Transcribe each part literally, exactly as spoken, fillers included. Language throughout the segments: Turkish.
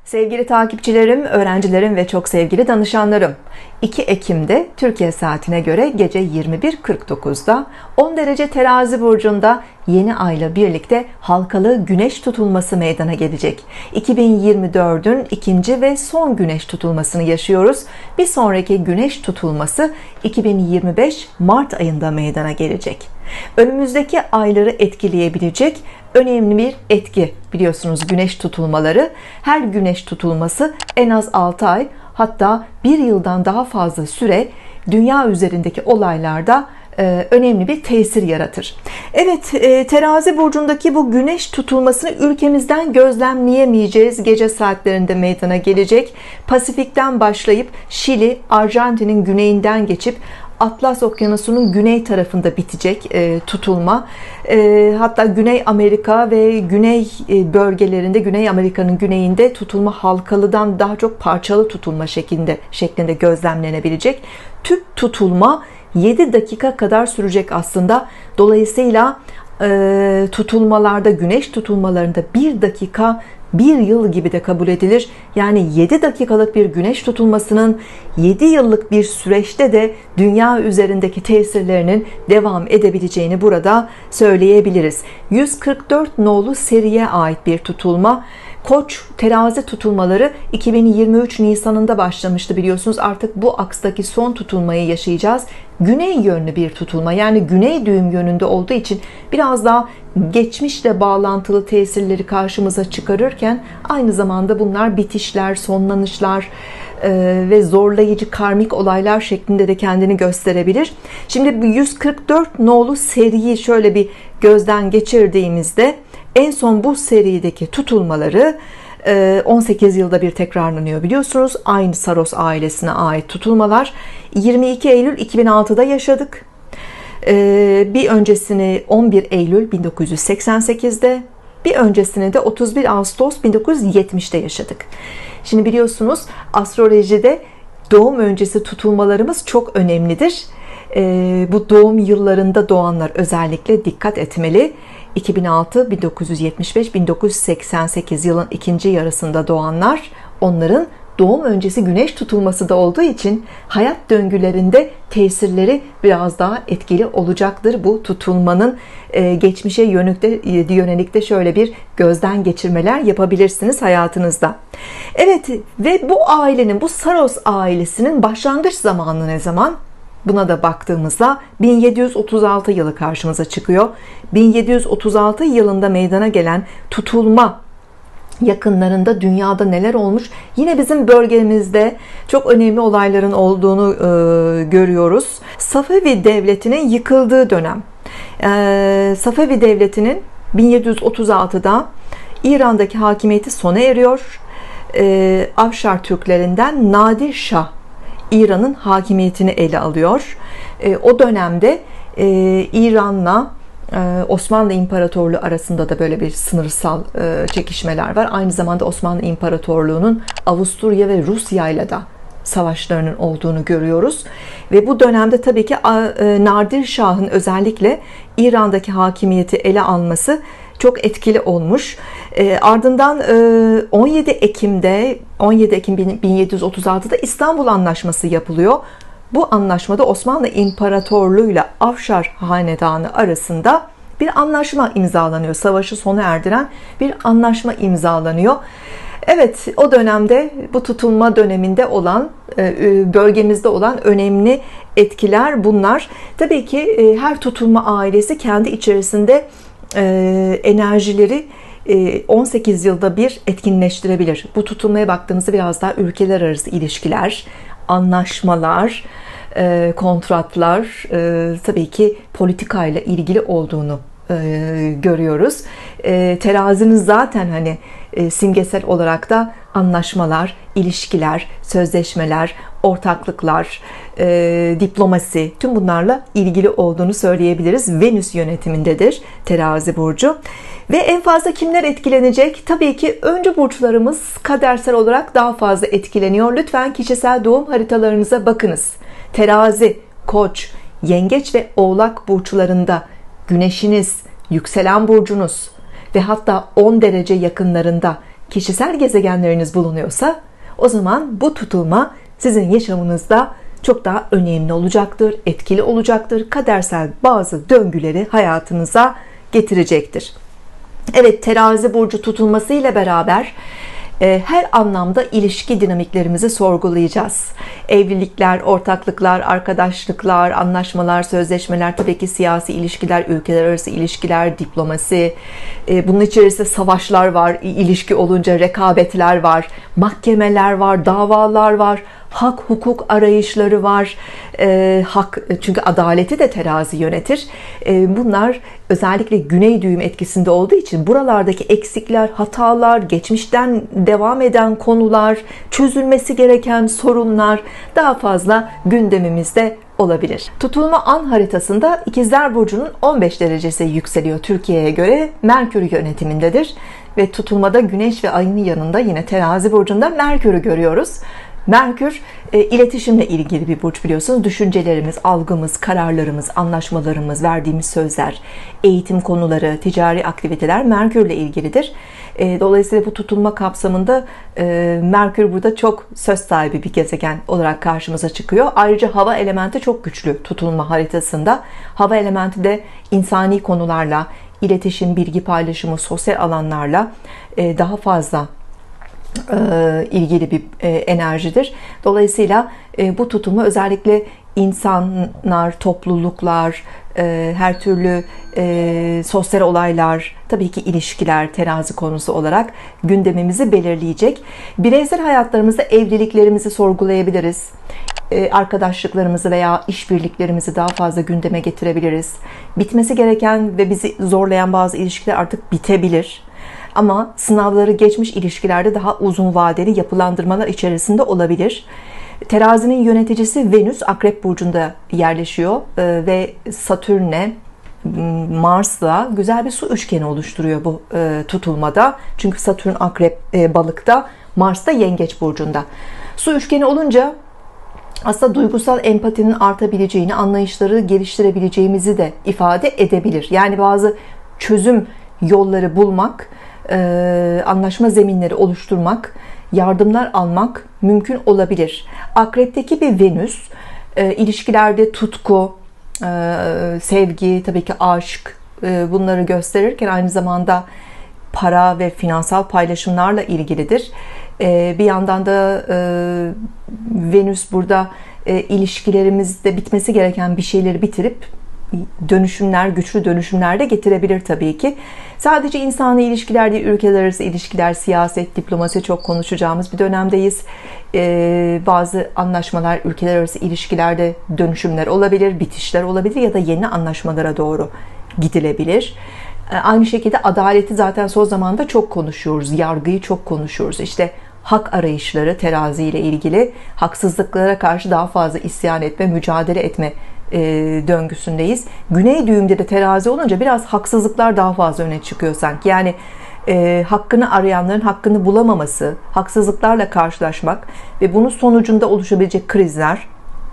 Sevgili takipçilerim, öğrencilerim ve çok sevgili danışanlarım, iki Ekim'de Türkiye saatine göre gece yirmi bir kırk dokuzda on derece Terazi burcunda yeni ayla birlikte halkalı güneş tutulması meydana gelecek. iki bin yirmi dördün ikinci ve son güneş tutulmasını yaşıyoruz. Bir sonraki güneş tutulması iki bin yirmi beş Mart ayında meydana gelecek. Önümüzdeki ayları etkileyebilecek önemli bir etki, biliyorsunuz güneş tutulmaları. Her güneş tutulması en az altı ay, hatta bir yıldan daha fazla süre dünya üzerindeki olaylarda e, önemli bir tesir yaratır. Evet, e, Terazi burcundaki bu güneş tutulmasını ülkemizden gözlemleyemeyeceğiz. Gece saatlerinde meydana gelecek. Pasifik'ten başlayıp Şili, Arjantin'in güneyinden geçip Atlas Okyanusu'nun güney tarafında bitecek e, tutulma. E, hatta Güney Amerika ve güney e, bölgelerinde, Güney Amerika'nın güneyinde tutulma halkalıdan daha çok parçalı tutulma şeklinde şeklinde gözlemlenebilecek. Tüp tutulma yedi dakika kadar sürecek aslında. Dolayısıyla e, tutulmalarda, güneş tutulmalarında bir dakika bir yıl gibi de kabul edilir. Yani yedi dakikalık bir güneş tutulmasının yedi yıllık bir süreçte de dünya üzerindeki tesirlerinin devam edebileceğini burada söyleyebiliriz. yüz kırk dört nolu seriye ait bir tutulma. Koç terazi tutulmaları iki bin yirmi üç Nisan'ında başlamıştı, biliyorsunuz. Artık bu akstaki son tutulmayı yaşayacağız. Güney yönlü bir tutulma, yani güney düğüm yönünde olduğu için biraz daha geçmişle bağlantılı tesirleri karşımıza çıkarırken aynı zamanda bunlar bitişler, sonlanışlar ve zorlayıcı karmik olaylar şeklinde de kendini gösterebilir. Şimdi bu yüz kırk dört nolu seriyi şöyle bir gözden geçirdiğimizde en son bu serideki tutulmaları on sekiz yılda bir tekrarlanıyor, biliyorsunuz. Aynı Saros ailesine ait tutulmalar. yirmi iki Eylül iki bin altıda yaşadık. Bir öncesini on bir Eylül bin dokuz yüz seksen sekizde, bir öncesini de otuz bir Ağustos bin dokuz yüz yetmişte yaşadık. Şimdi biliyorsunuz astrolojide doğum öncesi tutulmalarımız çok önemlidir. Bu doğum yıllarında doğanlar özellikle dikkat etmeli. iki bin altı, bin dokuz yüz yetmiş beş, bin dokuz yüz seksen sekiz yılın ikinci yarısında doğanlar, onların doğum öncesi güneş tutulması da olduğu için hayat döngülerinde tesirleri biraz daha etkili olacaktır. Bu tutulmanın geçmişe yönelik de şöyle bir gözden geçirmeler yapabilirsiniz hayatınızda. Evet, ve bu ailenin, bu Saros ailesinin başlangıç zamanı ne zaman? Buna da baktığımızda bin yedi yüz otuz altı yılı karşımıza çıkıyor. bin yedi yüz otuz altı yılında meydana gelen tutulma yakınlarında dünyada neler olmuş? Yine bizim bölgemizde çok önemli olayların olduğunu e, görüyoruz. Safevi Devleti'nin yıkıldığı dönem. E, Safevi Devleti'nin bin yedi yüz otuz altıda İran'daki hakimiyeti sona eriyor. E, Afşar Türklerinden Nadir Şah İran'ın hakimiyetini ele alıyor. E, o dönemde e, İran'la e, Osmanlı İmparatorluğu arasında da böyle bir sınırsal e, çekişmeler var. Aynı zamanda Osmanlı İmparatorluğu'nun Avusturya ve Rusya ile de savaşlarının olduğunu görüyoruz. Ve bu dönemde tabii ki e, Nadir Şah'ın özellikle İran'daki hakimiyeti ele alması çok etkili olmuş. E, ardından e, on yedi Ekim'de on yedi Ekim bin yedi yüz otuz altıda İstanbul Anlaşması yapılıyor. Bu anlaşmada Osmanlı İmparatorluğu ile Afşar Hanedanı arasında bir anlaşma imzalanıyor. Savaşı sona erdiren bir anlaşma imzalanıyor. Evet, o dönemde, bu tutulma döneminde olan, bölgemizde olan önemli etkiler bunlar. Tabii ki her tutulma ailesi kendi içerisinde enerjileri on sekiz yılda bir etkinleştirebilir. Bu tutulmaya baktığımızda biraz daha ülkeler arası ilişkiler, anlaşmalar, kontratlar, tabii ki politikayla ilgili olduğunu görüyoruz. Terazinin zaten hani simgesel olarak da anlaşmalar, ilişkiler, sözleşmeler, ortaklıklar, e, diplomasi, tüm bunlarla ilgili olduğunu söyleyebiliriz. Venüs yönetimindedir Terazi burcu. Ve en fazla kimler etkilenecek? Tabii ki öncü burçlarımız kadersel olarak daha fazla etkileniyor. Lütfen kişisel doğum haritalarınıza bakınız. Terazi, Koç, Yengeç ve Oğlak burçlarında güneşiniz, yükselen burcunuz ve hatta on derece yakınlarında kişisel gezegenleriniz bulunuyorsa o zaman bu tutulma sizin yaşamınızda çok daha önemli olacaktır, etkili olacaktır. Kadersel bazı döngüleri hayatınıza getirecektir. Evet, terazi burcu tutulması ile beraber her anlamda ilişki dinamiklerimizi sorgulayacağız. Evlilikler, ortaklıklar, arkadaşlıklar, anlaşmalar, sözleşmeler, tabii ki siyasi ilişkiler, ülkeler arası ilişkiler, diplomasi, bunun içerisinde savaşlar var, ilişki olunca rekabetler var, mahkemeler var, davalar var, hak hukuk arayışları var. E, hak, çünkü adaleti de terazi yönetir. E, bunlar özellikle güney düğüm etkisinde olduğu için buralardaki eksikler, hatalar, geçmişten devam eden konular, çözülmesi gereken sorunlar daha fazla gündemimizde olabilir. Tutulma an haritasında İkizler Burcu'nun on beş derecesi yükseliyor Türkiye'ye göre. Merkür yönetimindedir ve tutulmada Güneş ve Ay'ın yanında yine Terazi Burcu'nda Merkür'ü görüyoruz. Merkür e, iletişimle ilgili bir burç, biliyorsunuz. Düşüncelerimiz, algımız, kararlarımız, anlaşmalarımız, verdiğimiz sözler, eğitim konuları, ticari aktiviteler Merkür'le ilgilidir. E, dolayısıyla bu tutulma kapsamında e, Merkür burada çok söz sahibi bir gezegen olarak karşımıza çıkıyor. Ayrıca hava elementi çok güçlü tutulma haritasında. Hava elementi de insani konularla, iletişim, bilgi paylaşımı, sosyal alanlarla e, daha fazla ilgili bir enerjidir. Dolayısıyla bu tutumu özellikle insanlar, topluluklar, her türlü sosyal olaylar, tabii ki ilişkiler terazi konusu olarak gündemimizi belirleyecek. Bireysel hayatlarımızda evliliklerimizi sorgulayabiliriz. Arkadaşlıklarımızı veya işbirliklerimizi daha fazla gündeme getirebiliriz. Bitmesi gereken ve bizi zorlayan bazı ilişkiler artık bitebilir. Ama sınavları geçmiş ilişkilerde daha uzun vadeli yapılandırmalar içerisinde olabilir. Terazinin yöneticisi Venüs Akrep Burcu'nda yerleşiyor ve Satürn'le, Mars'la güzel bir su üçgeni oluşturuyor bu tutulmada. Çünkü Satürn Akrep Balık'ta, Mars da Yengeç Burcu'nda. Su üçgeni olunca aslında duygusal empatinin artabileceğini, anlayışları geliştirebileceğimizi de ifade edebilir. Yani bazı çözüm yolları bulmak, anlaşma zeminleri oluşturmak, yardımlar almak mümkün olabilir. Akrep'teki bir Venüs ilişkilerde tutku, sevgi, tabii ki aşk, bunları gösterirken aynı zamanda para ve finansal paylaşımlarla ilgilidir. Bir yandan da Venüs burada ilişkilerimizde bitmesi gereken bir şeyleri bitirip dönüşümler, güçlü dönüşümler de getirebilir tabii ki. Sadece insani ilişkiler değil, ülkeler arası ilişkiler, siyaset, diplomasi çok konuşacağımız bir dönemdeyiz. Ee, bazı anlaşmalar, ülkeler arası ilişkilerde dönüşümler olabilir, bitişler olabilir ya da yeni anlaşmalara doğru gidilebilir. Ee, aynı şekilde adaleti zaten son zamanda çok konuşuyoruz, yargıyı çok konuşuyoruz. İşte hak arayışları terazi ile ilgili, haksızlıklara karşı daha fazla isyan etme, mücadele etme e, döngüsündeyiz. Güney düğümde de terazi olunca biraz haksızlıklar daha fazla öne çıkıyor sanki. Yani e, hakkını arayanların hakkını bulamaması, haksızlıklarla karşılaşmak ve bunun sonucunda oluşabilecek krizler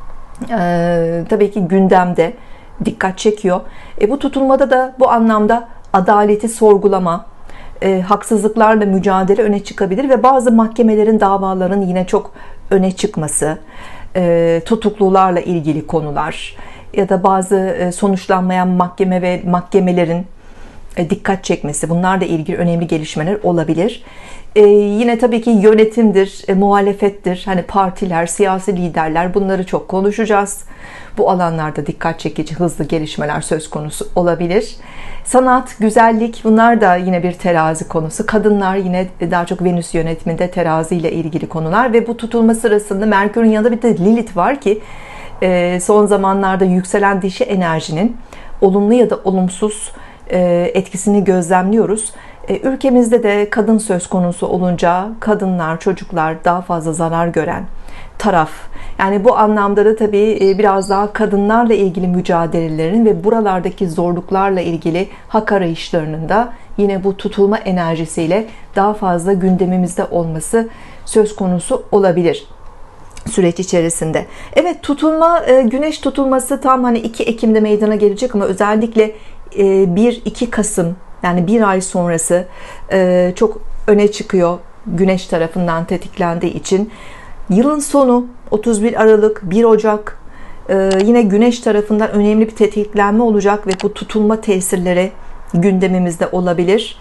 e, tabii ki gündemde dikkat çekiyor. E, bu tutulmada da bu anlamda adaleti sorgulama, e, haksızlıklarla mücadele öne çıkabilir ve bazı mahkemelerin, davaların yine çok öne çıkması, e, tutuklularla ilgili konular ya da bazı e, sonuçlanmayan mahkeme ve mahkemelerin e, dikkat çekmesi, bunlarla ilgili önemli gelişmeler olabilir. E, yine tabii ki yönetimdir, e, muhalefettir, hani partiler, siyasi liderler, bunları çok konuşacağız. Bu alanlarda dikkat çekici, hızlı gelişmeler söz konusu olabilir. Sanat, güzellik, bunlar da yine bir terazi konusu. Kadınlar yine daha çok Venüs yönetiminde terazi ile ilgili konular ve bu tutulma sırasında Merkür'ün yanında bir de Lilith var ki son zamanlarda yükselen dişi enerjinin olumlu ya da olumsuz etkisini gözlemliyoruz. Ülkemizde de kadın söz konusu olunca kadınlar, çocuklar daha fazla zarar gören taraf. Yani bu anlamda da tabii biraz daha kadınlarla ilgili mücadelelerin ve buralardaki zorluklarla ilgili hak arayışlarının da yine bu tutulma enerjisiyle daha fazla gündemimizde olması söz konusu olabilir süreç içerisinde. Evet, tutulma, güneş tutulması tam hani iki Ekim'de meydana gelecek ama özellikle bir iki Kasım, yani bir ay sonrası çok öne çıkıyor. Güneş tarafından tetiklendiği için. Yılın sonu otuz bir Aralık, bir Ocak yine Güneş tarafından önemli bir tetiklenme olacak ve bu tutulma tesirleri gündemimizde olabilir.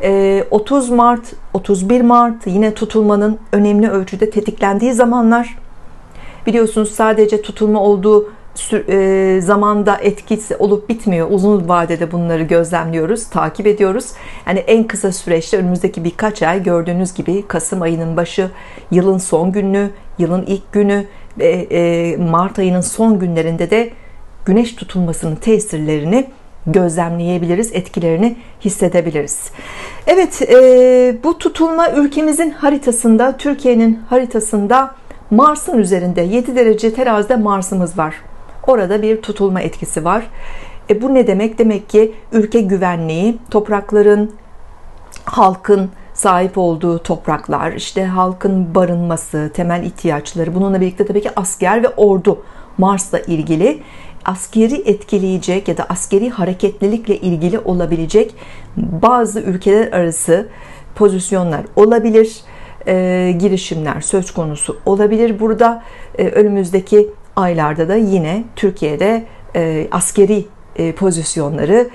otuz Mart, otuz bir Mart yine tutulmanın önemli ölçüde tetiklendiği zamanlar. Biliyorsunuz sadece tutulma olduğu zamanda etkisi olup bitmiyor. Uzun vadede bunları gözlemliyoruz, takip ediyoruz. Yani en kısa süreçte önümüzdeki birkaç ay gördüğünüz gibi Kasım ayının başı, yılın son günü, yılın ilk günü ve Mart ayının son günlerinde de Güneş tutulmasının tesirlerini gözlemleyebiliriz, etkilerini hissedebiliriz. Evet, bu tutulma ülkemizin haritasında, Türkiye'nin haritasında Mars'ın üzerinde yedi derece terazide Mars'ımız var. Orada bir tutulma etkisi var. E bu ne demek? Demek ki ülke güvenliği, toprakların, halkın sahip olduğu topraklar, işte halkın barınması, temel ihtiyaçları, bununla birlikte tabii ki asker ve ordu Mars'la ilgili askeri etkileyecek ya da askeri hareketlilikle ilgili olabilecek bazı ülkeler arası pozisyonlar olabilir. E, girişimler söz konusu olabilir. Burada e, önümüzdeki aylarda da yine Türkiye'de e, askeri e, pozisyonları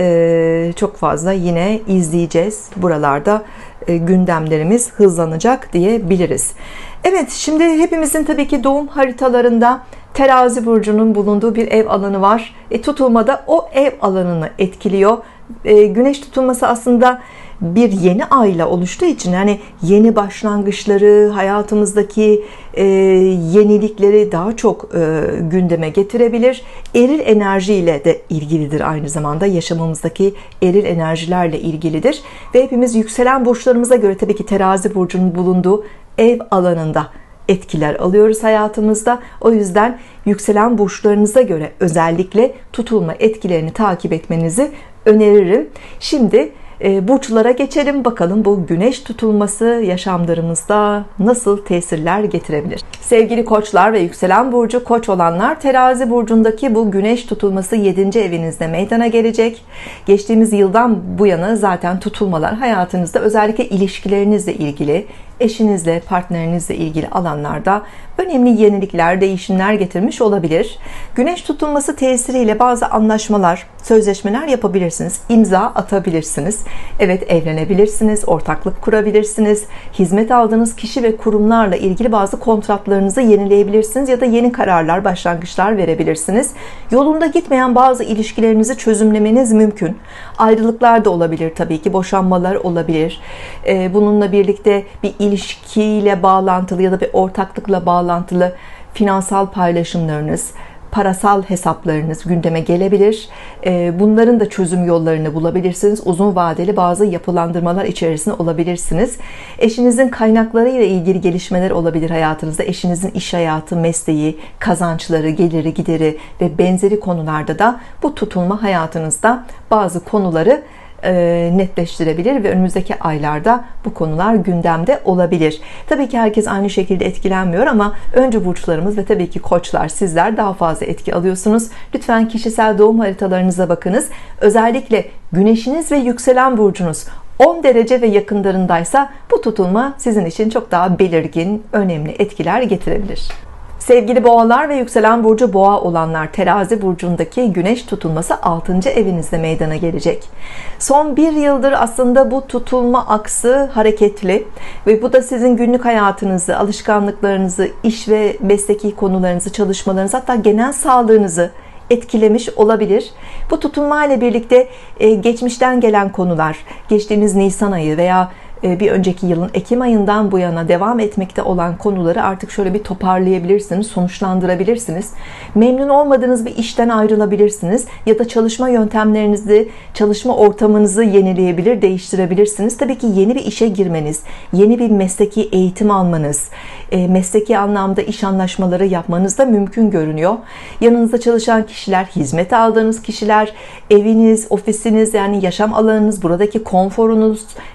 e, çok fazla yine izleyeceğiz. Buralarda e, gündemlerimiz hızlanacak diyebiliriz. Evet, şimdi hepimizin tabii ki doğum haritalarında Terazi burcunun bulunduğu bir ev alanı var. E, tutulmada o ev alanını etkiliyor. E, güneş tutulması aslında bir yeni ayla oluştuğu için, yani yeni başlangıçları, hayatımızdaki e, yenilikleri daha çok e, gündeme getirebilir. Eril enerjiyle de ilgilidir, aynı zamanda yaşamımızdaki eril enerjilerle ilgilidir ve hepimiz yükselen burçlarımıza göre tabii ki Terazi burcunun bulunduğu ev alanında etkiler alıyoruz hayatımızda. O yüzden yükselen burçlarınıza göre özellikle tutulma etkilerini takip etmenizi öneririm. Şimdi burçlara geçelim, bakalım bu güneş tutulması yaşamlarımızda nasıl tesirler getirebilir. Sevgili koçlar ve yükselen burcu koç olanlar, Terazi burcundaki bu güneş tutulması yedinci evinizde meydana gelecek. Geçtiğimiz yıldan bu yana zaten tutulmalar hayatınızda özellikle ilişkilerinizle ilgili, eşinizle, partnerinizle ilgili alanlarda önemli yenilikler, değişimler getirmiş olabilir. Güneş tutulması tesiriyle bazı anlaşmalar, sözleşmeler yapabilirsiniz, imza atabilirsiniz. Evet, evlenebilirsiniz, ortaklık kurabilirsiniz, hizmet aldığınız kişi ve kurumlarla ilgili bazı kontratlarınızı yenileyebilirsiniz ya da yeni kararlar, başlangıçlar verebilirsiniz. Yolunda gitmeyen bazı ilişkilerinizi çözümlemeniz mümkün. Ayrılıklar da olabilir tabii ki, boşanmalar olabilir. Bununla birlikte bir ilişkiyle bağlantılı ya da bir ortaklıkla bağlantılı finansal paylaşımlarınız, parasal hesaplarınız gündeme gelebilir. Bunların da çözüm yollarını bulabilirsiniz. Uzun vadeli bazı yapılandırmalar içerisinde olabilirsiniz. Eşinizin kaynakları ile ilgili gelişmeler olabilir hayatınızda. Eşinizin iş hayatı, mesleği, kazançları, geliri, gideri ve benzeri konularda da bu tutulma hayatınızda bazı konuları netleştirebilir ve önümüzdeki aylarda bu konular gündemde olabilir. Tabii ki herkes aynı şekilde etkilenmiyor ama öncü burçlarımız ve tabii ki koçlar, sizler daha fazla etki alıyorsunuz. Lütfen kişisel doğum haritalarınıza bakınız. Özellikle güneşiniz ve yükselen burcunuz on derece ve yakınlarındaysa bu tutulma sizin için çok daha belirgin, önemli etkiler getirebilir. Sevgili boğalar ve yükselen burcu boğa olanlar, Terazi burcundaki güneş tutulması altıncı evinizde meydana gelecek. Son bir yıldır aslında bu tutulma aksı hareketli ve bu da sizin günlük hayatınızı, alışkanlıklarınızı, iş ve mesleki konularınızı, çalışmalarınızı, hatta genel sağlığınızı etkilemiş olabilir. Bu tutulma ile birlikte geçmişten gelen konular, geçtiğimiz Nisan ayı veya bir önceki yılın Ekim ayından bu yana devam etmekte olan konuları artık şöyle bir toparlayabilirsiniz, sonuçlandırabilirsiniz. Memnun olmadığınız bir işten ayrılabilirsiniz ya da çalışma yöntemlerinizi, çalışma ortamınızı yenileyebilir, değiştirebilirsiniz. Tabii ki yeni bir işe girmeniz, yeni bir mesleki eğitim almanız, mesleki anlamda iş anlaşmaları yapmanız da mümkün görünüyor. Yanınızda çalışan kişiler, hizmet aldığınız kişiler, eviniz, ofisiniz, yani yaşam alanınız, buradaki konforunuz,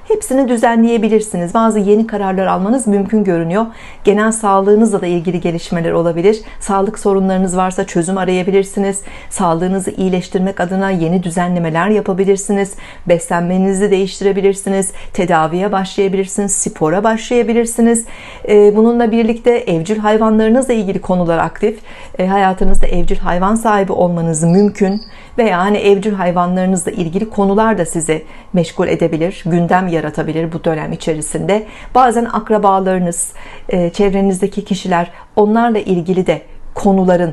hepsini düzenleyebilirsiniz. Bazı yeni kararlar almanız mümkün görünüyor. Genel sağlığınızla da ilgili gelişmeler olabilir. Sağlık sorunlarınız varsa çözüm arayabilirsiniz. Sağlığınızı iyileştirmek adına yeni düzenlemeler yapabilirsiniz. Beslenmenizi değiştirebilirsiniz. Tedaviye başlayabilirsiniz. Spora başlayabilirsiniz. Bununla birlikte evcil hayvanlarınızla ilgili konular aktif. Hayatınızda evcil hayvan sahibi olmanız mümkün. Veya hani evcil hayvanlarınızla ilgili konular da sizi meşgul edebilir, gündem yaratabilir bu dönem içerisinde. Bazen akrabalarınız, çevrenizdeki kişiler, onlarla ilgili de konuların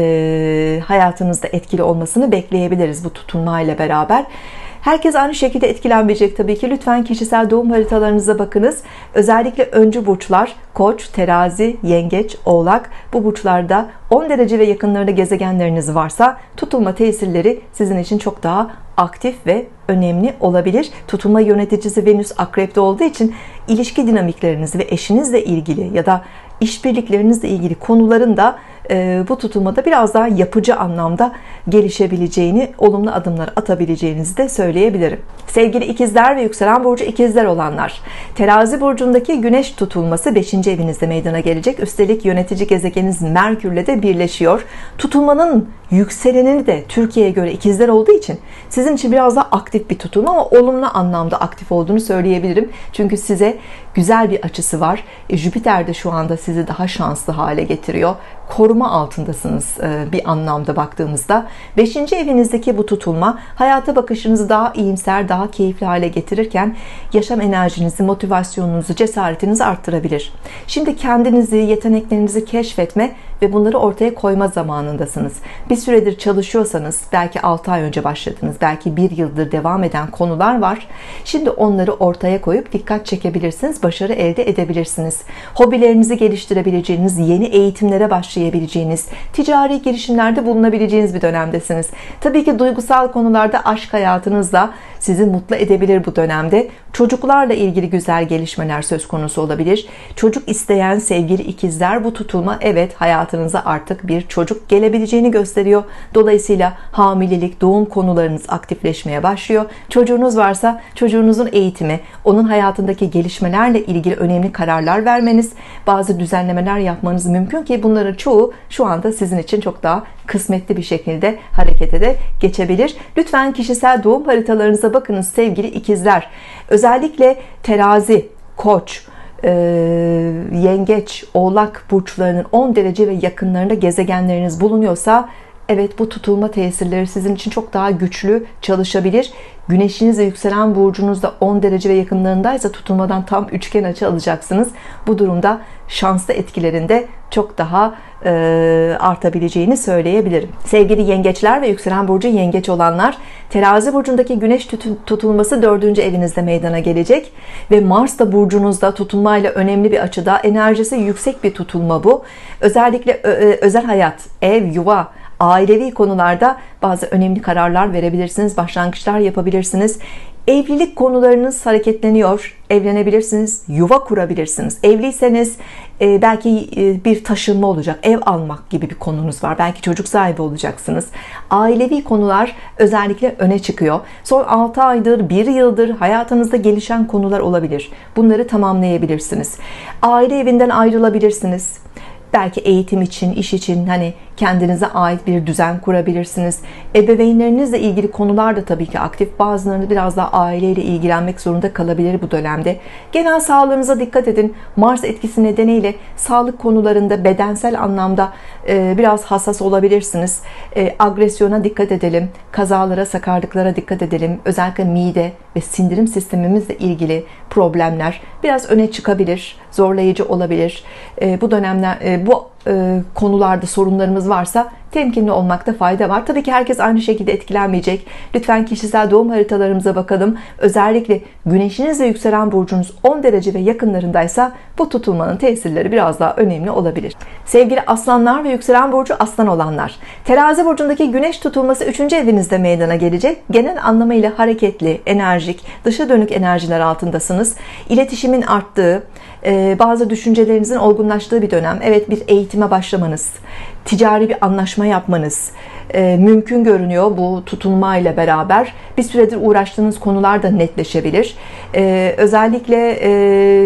e, hayatınızda etkili olmasını bekleyebiliriz bu tutulmayla beraber. Herkes aynı şekilde etkilenmeyecek tabii ki. Lütfen kişisel doğum haritalarınıza bakınız. Özellikle öncü burçlar Koç, Terazi, Yengeç, Oğlak, bu burçlarda on derece ve yakınlarında gezegenleriniz varsa tutulma tesirleri sizin için çok daha aktif ve önemli olabilir. Tutulma yöneticisi Venüs Akrep'te olduğu için ilişki dinamikleriniz ve eşinizle ilgili ya da işbirliklerinizle ilgili konuların da bu tutulmada biraz daha yapıcı anlamda gelişebileceğini, olumlu adımlar atabileceğinizi de söyleyebilirim. Sevgili ikizler ve yükselen burcu ikizler olanlar, Terazi burcundaki güneş tutulması beşinci evinizde meydana gelecek. Üstelik yönetici gezegeniniz Merkür'le de birleşiyor. Tutulmanın yükselenini de Türkiye'ye göre ikizler olduğu için sizin için biraz daha aktif bir tutulma ama olumlu anlamda aktif olduğunu söyleyebilirim. Çünkü size güzel bir açısı var. Jüpiter de şu anda sizi daha şanslı hale getiriyor. Koruma altındasınız bir anlamda baktığımızda. beşinci evinizdeki bu tutulma hayata bakışınızı daha iyimser, daha keyifli hale getirirken yaşam enerjinizi, motivasyonunuzu, cesaretinizi arttırabilir. Şimdi kendinizi, yeteneklerinizi keşfetme ve bunları ortaya koyma zamanındasınız. Bir süredir çalışıyorsanız, belki altı ay önce başladınız, belki bir yıldır devam eden konular var. Şimdi onları ortaya koyup dikkat çekebilirsiniz, başarı elde edebilirsiniz. Hobilerinizi geliştirebileceğiniz, yeni eğitimlere başlayabileceğiniz, ticari girişimlerde bulunabileceğiniz bir dönemdesiniz. Tabii ki duygusal konularda aşk hayatınızla sizi mutlu edebilir bu dönemde. Çocuklarla ilgili güzel gelişmeler söz konusu olabilir. Çocuk isteyen sevgili ikizler, bu tutulma evet hayatınıza artık bir çocuk gelebileceğini gösteriyor. Dolayısıyla hamilelik, doğum konularınız aktifleşmeye başlıyor. Çocuğunuz varsa çocuğunuzun eğitimi, onun hayatındaki gelişmelerle ilgili önemli kararlar vermeniz, bazı düzenlemeler yapmanız mümkün ki bunların çoğu şu anda sizin için çok daha kısmetli bir şekilde harekete de geçebilir. Lütfen kişisel doğum haritalarınıza bakınız sevgili ikizler. Özellikle Terazi, Koç, e, Yengeç, Oğlak burçlarının on derece ve yakınlarında gezegenleriniz bulunuyorsa evet, bu tutulma tesirleri sizin için çok daha güçlü çalışabilir. Güneşiniz ve yükselen burcunuzda on derece ve yakınlarındaysa tutulmadan tam üçgen açı alacaksınız. Bu durumda şanslı etkilerinde çok daha e, artabileceğini söyleyebilirim. Sevgili yengeçler ve yükselen burcu yengeç olanlar, Terazi burcundaki güneş tutulması dördüncü evinizde meydana gelecek ve Mars da burcunuzda tutulmayla önemli bir açıda, enerjisi yüksek bir tutulma bu. Özellikle özel hayat, ev, yuva, ailevi konularda bazı önemli kararlar verebilirsiniz, başlangıçlar yapabilirsiniz. Evlilik konularınız hareketleniyor, evlenebilirsiniz, yuva kurabilirsiniz. Evliyseniz belki bir taşınma olacak, ev almak gibi bir konunuz var. Belki çocuk sahibi olacaksınız. Ailevi konular özellikle öne çıkıyor. Son altı aydır, bir yıldır hayatınızda gelişen konular olabilir. Bunları tamamlayabilirsiniz. Aile evinden ayrılabilirsiniz. Belki eğitim için, iş için hani kendinize ait bir düzen kurabilirsiniz. Ebeveynlerinizle ilgili konular da tabii ki aktif. Bazılarını biraz daha aileyle ilgilenmek zorunda kalabilir bu dönemde. Genel sağlığınıza dikkat edin. Mars etkisi nedeniyle sağlık konularında bedensel anlamda biraz hassas olabilirsiniz. Agresyona dikkat edelim. Kazalara, sakarlıklara dikkat edelim. Özellikle mide ve sindirim sistemimizle ilgili problemler biraz öne çıkabilir. Zorlayıcı olabilir. Bu dönemler, bu konularda sorunlarımız varsa temkinli olmakta fayda var. Tabii ki herkes aynı şekilde etkilenmeyecek. Lütfen kişisel doğum haritalarımıza bakalım. Özellikle güneşiniz ve yükselen burcunuz on derece ve yakınlarındaysa bu tutulmanın tesirleri biraz daha önemli olabilir. Sevgili aslanlar ve yükselen burcu aslan olanlar, Terazi burcundaki güneş tutulması üçüncü evinizde meydana gelecek. Genel anlamıyla hareketli, enerjik, dışa dönük enerjiler altındasınız. İletişimin arttığı, bazı düşüncelerinizin olgunlaştığı bir dönem. Evet, bir eğitim üretime başlamanız, ticari bir anlaşma yapmanız e, mümkün görünüyor bu tutulmayla beraber. Bir süredir uğraştığınız konular da netleşebilir. E, özellikle e,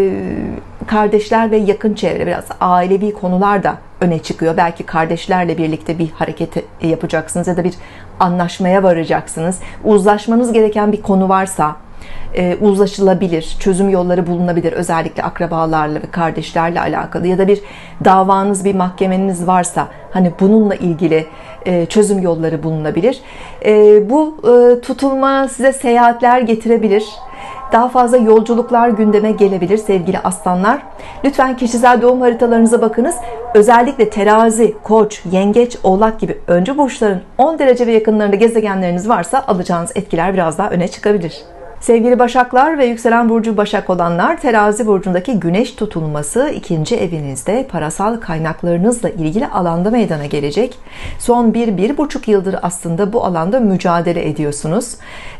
kardeşler ve yakın çevre, biraz ailevi konular da öne çıkıyor. Belki kardeşlerle birlikte bir hareket yapacaksınız ya da bir anlaşmaya varacaksınız. Uzlaşmanız gereken bir konu varsa e, uzlaşılabilir, çözüm yolları bulunabilir. Özellikle akrabalarla ve kardeşlerle alakalı ya da bir davanız, bir mahkemeniz varsa hani bununla ilgili e, çözüm yolları bulunabilir. E, bu e, tutulma size seyahatler getirebilir. Daha fazla yolculuklar gündeme gelebilir sevgili aslanlar. Lütfen kişisel doğum haritalarınıza bakınız. Özellikle terazi, koç, yengeç, oğlak gibi öncü burçların on derece ve yakınlarında gezegenleriniz varsa alacağınız etkiler biraz daha öne çıkabilir. Sevgili Başaklar ve yükselen burcu Başak olanlar, terazi burcundaki güneş tutulması ikinci evinizde parasal kaynaklarınızla ilgili alanda meydana gelecek. Son bir, bir buçuk yıldır aslında bu alanda mücadele ediyorsunuz.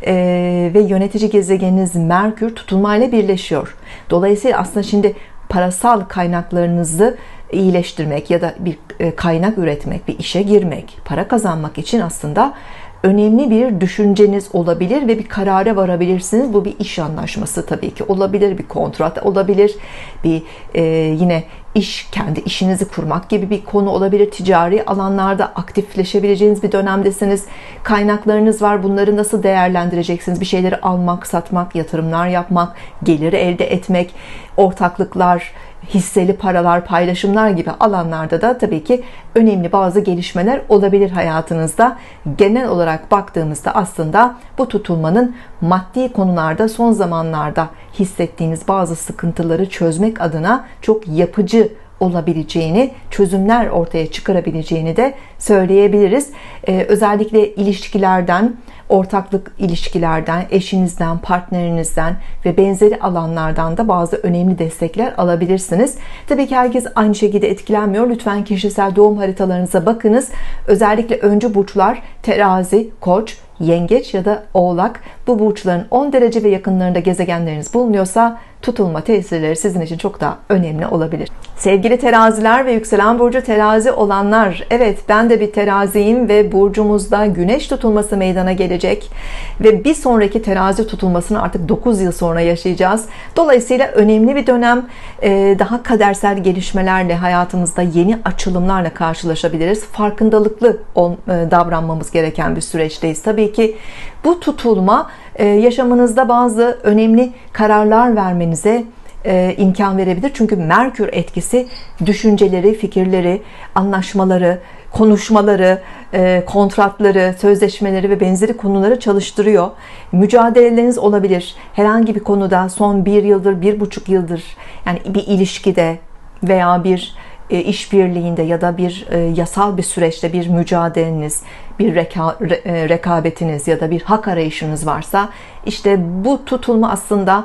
Ee, ve yönetici gezegeniniz Merkür tutulmayla birleşiyor. Dolayısıyla aslında şimdi parasal kaynaklarınızı iyileştirmek ya da bir kaynak üretmek, bir işe girmek, para kazanmak için aslında önemli bir düşünceniz olabilir ve bir karara varabilirsiniz. Bu bir iş anlaşması tabii ki olabilir, bir kontrat olabilir, bir e, yine iş, kendi işinizi kurmak gibi bir konu olabilir. Ticari alanlarda aktifleşebileceğiniz bir dönemdesiniz. Kaynaklarınız var. Bunları nasıl değerlendireceksiniz? Bir şeyleri almak, satmak, yatırımlar yapmak, geliri elde etmek, ortaklıklar, hisseli paralar, paylaşımlar gibi alanlarda da tabii ki önemli bazı gelişmeler olabilir hayatınızda. Genel olarak baktığımızda aslında bu tutulmanın maddi konularda son zamanlarda hissettiğiniz bazı sıkıntıları çözmek adına çok yapıcı olabileceğini, çözümler ortaya çıkarabileceğini de söyleyebiliriz. Ee, özellikle ilişkilerden, ortaklık ilişkilerden, eşinizden, partnerinizden ve benzeri alanlardan da bazı önemli destekler alabilirsiniz. Tabii ki herkes aynı şekilde etkilenmiyor. Lütfen kişisel doğum haritalarınıza bakınız. Özellikle öncü burçlar terazi, koç, yengeç ya da oğlak, bu burçların on derece ve yakınlarında gezegenleriniz bulunuyorsa tutulma tesirleri sizin için çok daha önemli olabilir. Sevgili teraziler ve yükselen burcu terazi olanlar, evet ben de bir teraziyim ve burcumuzda güneş tutulması meydana gelecek ve bir sonraki terazi tutulmasını artık dokuz yıl sonra yaşayacağız. Dolayısıyla önemli bir dönem, daha kadersel gelişmelerle, hayatımızda yeni açılımlarla karşılaşabiliriz. Farkındalıklı davranmamız gereken bir süreçteyiz. Tabii ki bu tutulma yaşamınızda bazı önemli kararlar vermenize imkan verebilir. Çünkü Merkür etkisi düşünceleri, fikirleri, anlaşmaları, konuşmaları, kontratları, sözleşmeleri ve benzeri konuları çalıştırıyor. Mücadeleleriniz olabilir. Herhangi bir konuda son bir yıldır, bir buçuk yıldır, yani bir ilişkide veya bir işbirliğinde ya da bir yasal bir süreçte bir mücadeleniz, bir reka, re, rekabetiniz ya da bir hak arayışınız varsa, işte bu tutulma aslında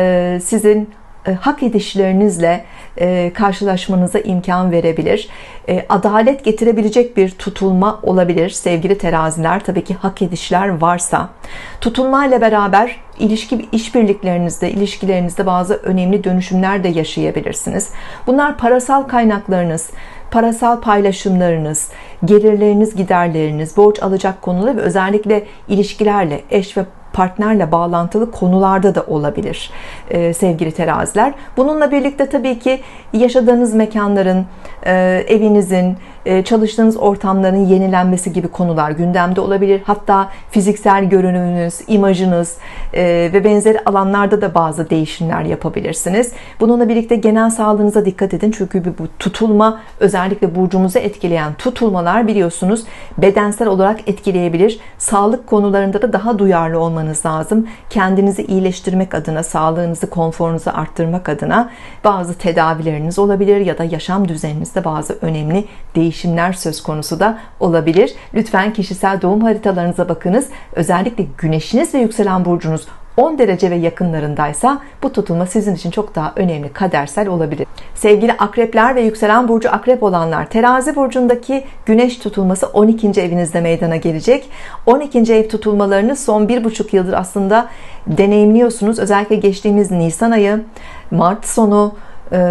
sizin hak edişlerinizle karşılaşmanıza imkan verebilir. Adalet getirebilecek bir tutulma olabilir sevgili teraziler. Tabii ki hak edişler varsa. Tutulma ile beraber ilişki işbirliklerinizde, ilişkilerinizde bazı önemli dönüşümler de yaşayabilirsiniz. Bunlar parasal kaynaklarınız, parasal paylaşımlarınız, gelirleriniz, giderleriniz, borç alacak konuları ve özellikle ilişkilerle, eş ve partnerle bağlantılı konularda da olabilir ee, sevgili teraziler. Bununla birlikte tabii ki yaşadığınız mekanların, e, evinizin, e, çalıştığınız ortamların yenilenmesi gibi konular gündemde olabilir. Hatta fiziksel görünümünüz, imajınız e, ve benzeri alanlarda da bazı değişimler yapabilirsiniz. Bununla birlikte genel sağlığınıza dikkat edin. Çünkü bu tutulma, özellikle burcumuzu etkileyen tutulmalar biliyorsunuz bedensel olarak etkileyebilir. Sağlık konularında da daha duyarlı olmanız lazım. Kendinizi iyileştirmek adına, sağlığınızı, konforunuzu arttırmak adına bazı tedavileriniz olabilir ya da yaşam düzeninizde bazı önemli değişimler söz konusu da olabilir. Lütfen kişisel doğum haritalarınıza bakınız. Özellikle güneşiniz ve yükselen burcunuz on derece ve yakınlarındaysa bu tutulma sizin için çok daha önemli, kadersel olabilir. Sevgili akrepler ve yükselen burcu akrep olanlar, terazi burcundaki güneş tutulması on ikinci evinizde meydana gelecek. on ikinci ev tutulmalarını son bir buçuk yıldır aslında deneyimliyorsunuz. Özellikle geçtiğimiz Nisan ayı, Mart sonu,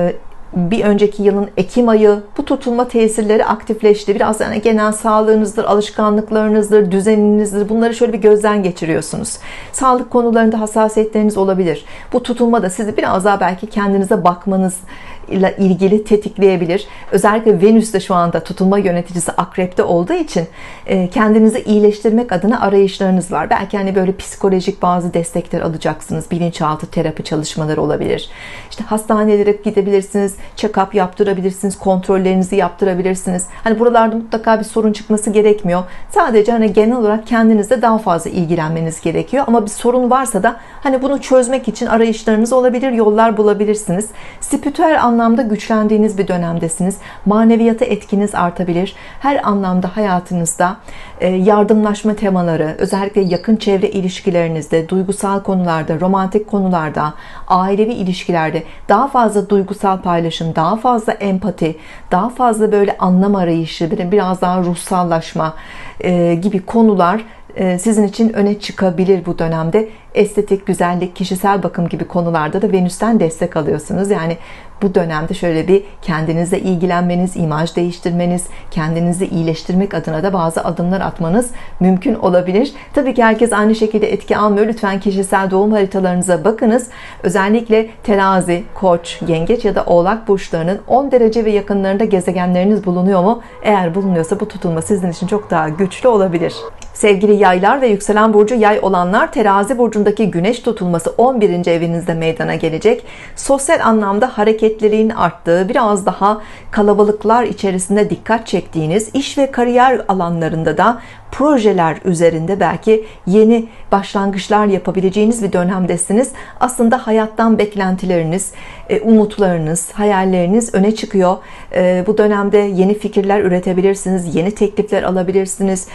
bir önceki yılın Ekim ayı bu tutulma tesirleri aktifleşti. Biraz yani genel sağlığınızdır, alışkanlıklarınızdır, düzeninizdir. Bunları şöyle bir gözden geçiriyorsunuz. Sağlık konularında hassasiyetleriniz olabilir. Bu tutulma da sizi biraz daha belki kendinize bakmanız ile ilgili tetikleyebilir. Özellikle Venüs de şu anda tutulma yöneticisi Akrep'te olduğu için kendinizi iyileştirmek adına arayışlarınız var. Belki hani böyle psikolojik bazı destekler alacaksınız. Bilinçaltı terapi çalışmaları olabilir. İşte hastanelere gidebilirsiniz, check-up yaptırabilirsiniz, kontrollerinizi yaptırabilirsiniz. Hani buralarda mutlaka bir sorun çıkması gerekmiyor. Sadece hani genel olarak kendinizle daha fazla ilgilenmeniz gerekiyor. Ama bir sorun varsa da hani bunu çözmek için arayışlarınız olabilir, yollar bulabilirsiniz. Spiritüel anlamda güçlendiğiniz bir dönemdesiniz. Maneviyata etkiniz artabilir. Her anlamda hayatınızda yardımlaşma temaları, özellikle yakın çevre ilişkilerinizde, duygusal konularda, romantik konularda, ailevi ilişkilerde daha fazla duygusal paylaşım, daha fazla empati, daha fazla böyle anlam arayışı, biraz daha ruhsallaşma gibi konular sizin için öne çıkabilir bu dönemde. Estetik, güzellik, kişisel bakım gibi konularda da Venüs'ten destek alıyorsunuz. Yani bu dönemde şöyle bir kendinizle ilgilenmeniz, imaj değiştirmeniz, kendinizi iyileştirmek adına da bazı adımlar atmanız mümkün olabilir. Tabii ki herkes aynı şekilde etki almıyor. Lütfen kişisel doğum haritalarınıza bakınız. Özellikle Terazi, Koç, Yengeç ya da Oğlak burçlarının on derece ve yakınlarında gezegenleriniz bulunuyor mu? Eğer bulunuyorsa bu tutulma sizin için çok daha güçlü olabilir. Sevgili yaylar ve yükselen burcu yay olanlar, Terazi burcundaki güneş tutulması on birinci evinizde meydana gelecek. Sosyal anlamda hareketliliğin arttığı, biraz daha kalabalıklar içerisinde dikkat çektiğiniz, iş ve kariyer alanlarında da projeler üzerinde belki yeni başlangıçlar yapabileceğiniz bir dönemdesiniz. Aslında hayattan beklentileriniz, umutlarınız, hayalleriniz öne çıkıyor. Bu dönemde yeni fikirler üretebilirsiniz, yeni teklifler alabilirsiniz.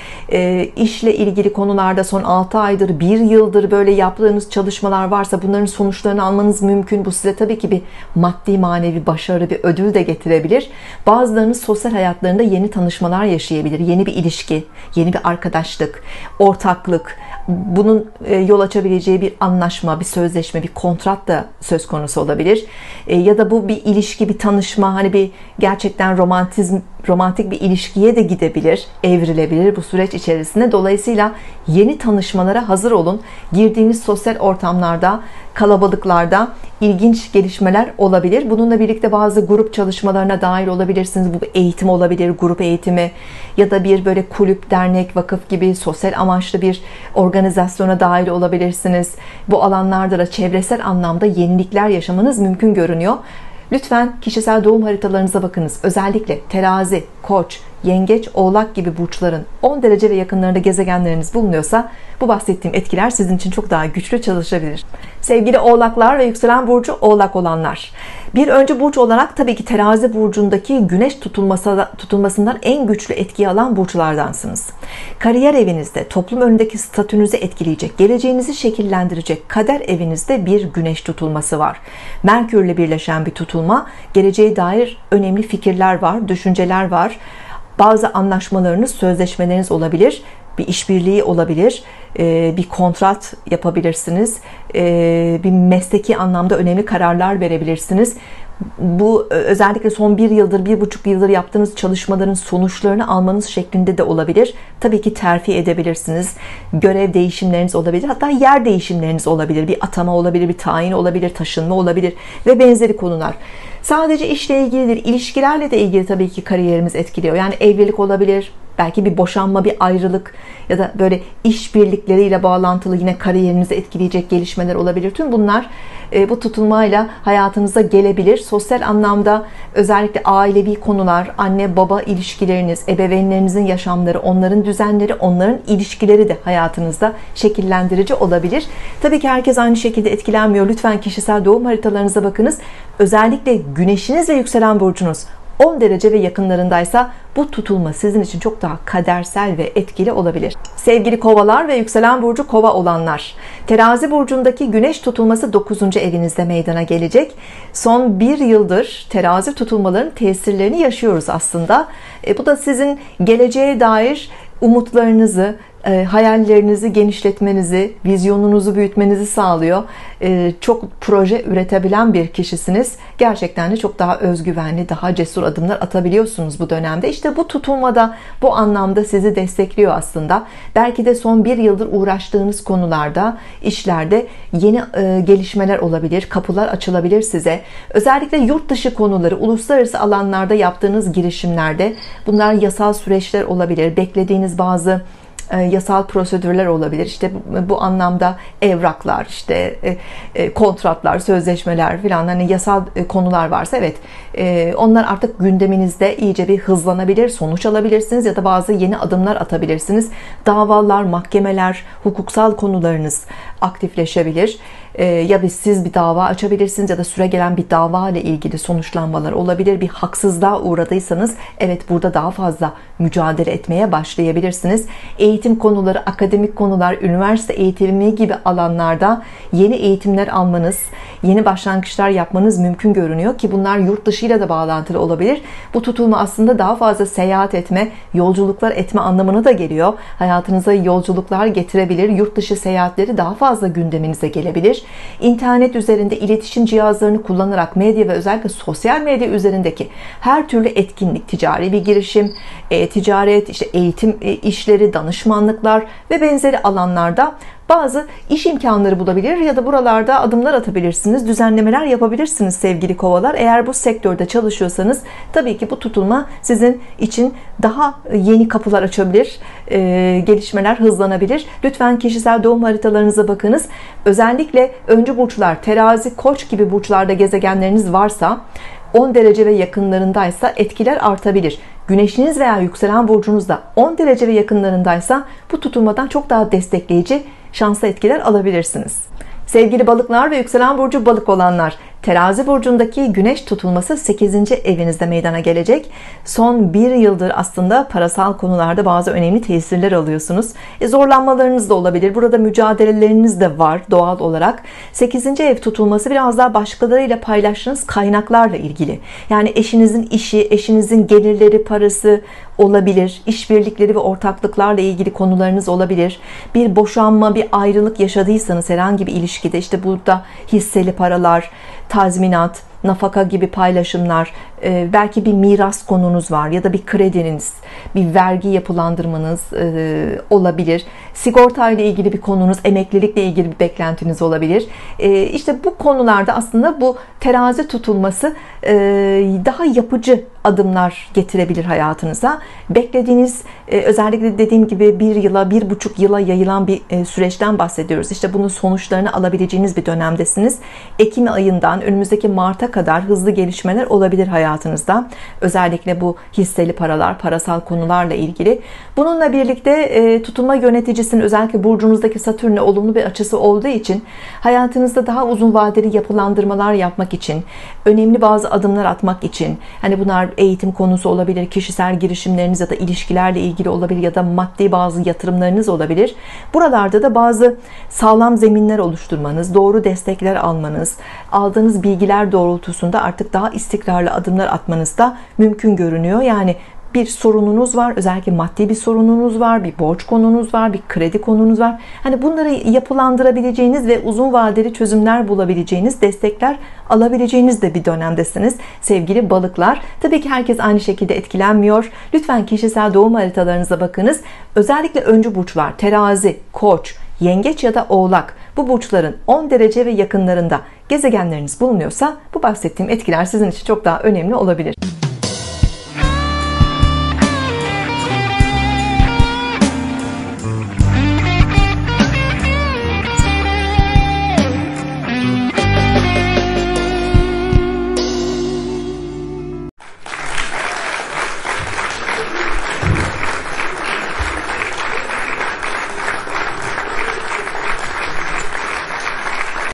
İşle ilgili konularda son altı aydır, bir yıldır böyle yaptığınız çalışmalar varsa bunların sonuçlarını almanız mümkün. Bu size tabii ki bir maddi manevi başarı, bir ödül de getirebilir. Bazılarınız sosyal hayatlarında yeni tanışmalar yaşayabilir, yeni bir ilişki, yeni bir arkadaşlık, ortaklık, bunun yol açabileceği bir anlaşma, bir sözleşme, bir kontrat da söz konusu olabilir. Ya da bu bir ilişki, bir tanışma, hani bir gerçekten romantizm, romantik bir ilişkiye de gidebilir, evrilebilir bu süreç içerisinde. Dolayısıyla yeni tanışmalara hazır olun. Girdiğiniz sosyal ortamlarda, kalabalıklarda ilginç gelişmeler olabilir. Bununla birlikte bazı grup çalışmalarına dahil olabilirsiniz. Bu bir eğitim olabilir, grup eğitimi ya da bir böyle kulüp, dernek, vakıf gibi sosyal amaçlı bir organizasyona dahil olabilirsiniz. Bu alanlarda da çevresel anlamda yenilikler yaşamanız mümkün görünüyor. Lütfen kişisel doğum haritalarınıza bakınız. Özellikle Terazi, Koç, Yengeç, Oğlak gibi burçların on derece ve yakınlarında gezegenleriniz bulunuyorsa bu bahsettiğim etkiler sizin için çok daha güçlü çalışabilir. Sevgili Oğlaklar ve yükselen burcu Oğlak olanlar, bir öncü burç olarak tabii ki Terazi burcundaki güneş tutulması, tutulmasından en güçlü etkiyi alan burçlardansınız. Kariyer evinizde, toplum önündeki statünüzü etkileyecek, geleceğinizi şekillendirecek kader evinizde bir güneş tutulması var. Merkürle birleşen bir tutulma, geleceğe dair önemli fikirler var, düşünceler var. Bazı anlaşmalarınız, sözleşmeleriniz olabilir, bir işbirliği olabilir, bir kontrat yapabilirsiniz, bir mesleki anlamda önemli kararlar verebilirsiniz. Bu özellikle son bir yıldır, bir buçuk yıldır yaptığınız çalışmaların sonuçlarını almanız şeklinde de olabilir. Tabii ki terfi edebilirsiniz. Görev değişimleriniz olabilir. Hatta yer değişimleriniz olabilir. Bir atama olabilir, bir tayin olabilir, taşınma olabilir ve benzeri konular. Sadece işle ilgili değil, ilişkilerle de ilgili tabii ki kariyerimiz etkiliyor. Yani evlilik olabilir, belki bir boşanma, bir ayrılık ya da böyle iş birlikleriyle bağlantılı yine kariyerinizi etkileyecek gelişmeler olabilir. Tüm bunlar e, bu tutulmayla hayatınıza gelebilir. Sosyal anlamda özellikle ailevi konular, anne baba ilişkileriniz, ebeveynlerinizin yaşamları, onların düzenleri, onların ilişkileri de hayatınızda şekillendirici olabilir. Tabii ki herkes aynı şekilde etkilenmiyor. Lütfen kişisel doğum haritalarınıza bakınız. Özellikle güneşiniz ve yükselen burcunuz on derece ve yakınlarındaysa bu tutulma sizin için çok daha kadersel ve etkili olabilir. Sevgili Kovalar ve yükselen burcu Kova olanlar, Terazi burcundaki güneş tutulması dokuzuncu evinizde meydana gelecek. Son bir yıldır Terazi tutulmaların tesirlerini yaşıyoruz aslında. E, bu da sizin geleceğe dair umutlarınızı, e, hayallerinizi genişletmenizi, vizyonunuzu büyütmenizi sağlıyor. E, çok proje üretebilen bir kişisiniz. Gerçekten de çok daha özgüvenli, daha cesur adımlar atabiliyorsunuz bu dönemde. İşte bu tutulmada bu anlamda sizi destekliyor aslında. Belki de son bir yıldır uğraştığınız konularda, işlerde yeni e, gelişmeler olabilir, kapılar açılabilir size. Özellikle yurt dışı konuları, uluslararası alanlarda yaptığınız girişimlerde, bunlar yasal süreçler olabilir, beklediğiniz bazı yasal prosedürler olabilir. İşte bu, bu anlamda evraklar, işte e, kontratlar, sözleşmeler filan, hani yasal konular varsa evet, e, onlar artık gündeminizde iyice bir hızlanabilir, sonuç alabilirsiniz ya da bazı yeni adımlar atabilirsiniz. Davalar, mahkemeler, hukuksal konularınız aktifleşebilir. E, ya bir siz bir dava açabilirsiniz ya da süregelen bir dava ile ilgili sonuçlanmalar olabilir. Bir haksızlığa uğradıysanız evet, burada daha fazla mücadele etmeye başlayabilirsiniz. Eğitim konuları, akademik konular, üniversite eğitimi gibi alanlarda yeni eğitimler almanız, yeni başlangıçlar yapmanız mümkün görünüyor ki bunlar yurt dışıyla da bağlantılı olabilir. Bu tutulma aslında daha fazla seyahat etme, yolculuklar etme anlamına da geliyor. Hayatınıza yolculuklar getirebilir. Yurt dışı seyahatleri daha fazla gündeminize gelebilir. İnternet üzerinde iletişim cihazlarını kullanarak medya ve özellikle sosyal medya üzerindeki her türlü etkinlik, ticari bir girişim, e, ticaret, işte eğitim e, işleri, danışmanlıklar ve benzeri alanlarda bazı iş imkanları bulabilir ya da buralarda adımlar atabilirsiniz, düzenlemeler yapabilirsiniz sevgili kovalar. Eğer bu sektörde çalışıyorsanız tabii ki bu tutulma sizin için daha yeni kapılar açabilir, e, gelişmeler hızlanabilir. Lütfen kişisel doğum haritalarınıza bakınız. Özellikle öncü burçlar, terazi, koç gibi burçlarda gezegenleriniz varsa, on derece ve yakınlarındaysa etkiler artabilir. Güneşiniz veya yükselen burcunuz da on derece ve yakınlarındaysa bu tutulmadan çok daha destekleyici, şanslı etkiler alabilirsiniz. Sevgili balıklar ve yükselen burcu balık olanlar, terazi burcundaki güneş tutulması sekizinci evinizde meydana gelecek. Son bir yıldır aslında parasal konularda bazı önemli tesirler alıyorsunuz. E, zorlanmalarınız da olabilir. Burada mücadeleleriniz de var doğal olarak. sekizinci ev tutulması biraz daha başkalarıyla paylaştığınız kaynaklarla ilgili. Yani eşinizin işi, eşinizin gelirleri, parası olabilir. İşbirlikleri ve ortaklıklarla ilgili konularınız olabilir. Bir boşanma, bir ayrılık yaşadıysanız herhangi bir ilişkide, işte burada hisseli paralar, tazminat, nafaka gibi paylaşımlar, belki bir miras konunuz var ya da bir krediniz, bir vergi yapılandırmanız olabilir. Sigorta ile ilgili bir konunuz, emeklilikle ilgili bir beklentiniz olabilir. İşte bu konularda aslında bu terazi tutulması daha yapıcı adımlar getirebilir hayatınıza. Beklediğiniz, özellikle dediğim gibi bir yıla, bir buçuk yıla yayılan bir süreçten bahsediyoruz. İşte bunun sonuçlarını alabileceğiniz bir dönemdesiniz. Ekim ayından önümüzdeki Mart'a kadar hızlı gelişmeler olabilir hayatınızda. Özellikle bu hisseli paralar, parasal konularla ilgili. Bununla birlikte tutulma yöneticisinin özellikle burcunuzdaki Satürn'le olumlu bir açısı olduğu için hayatınızda daha uzun vadeli yapılandırmalar yapmak için, önemli bazı adımlar atmak için, hani bunlar eğitim konusu olabilir, kişisel girişimleriniz ya da ilişkilerle ilgili olabilir ya da maddi bazı yatırımlarınız olabilir. Buralarda da bazı sağlam zeminler oluşturmanız, doğru destekler almanız, aldığınız bilgiler doğrultusunda artık daha istikrarlı adımlar atmanız da mümkün görünüyor. Yani bir sorununuz var, özellikle maddi bir sorununuz var, bir borç konunuz var, bir kredi konunuz var. Hani bunları yapılandırabileceğiniz ve uzun vadeli çözümler bulabileceğiniz, destekler alabileceğiniz de bir dönemdesiniz sevgili balıklar. Tabii ki herkes aynı şekilde etkilenmiyor. Lütfen kişisel doğum haritalarınıza bakınız. Özellikle öncü burçlar, terazi, koç, yengeç ya da oğlak, bu burçların on derece ve yakınlarında gezegenleriniz bulunuyorsa bu bahsettiğim etkiler sizin için çok daha önemli olabilir.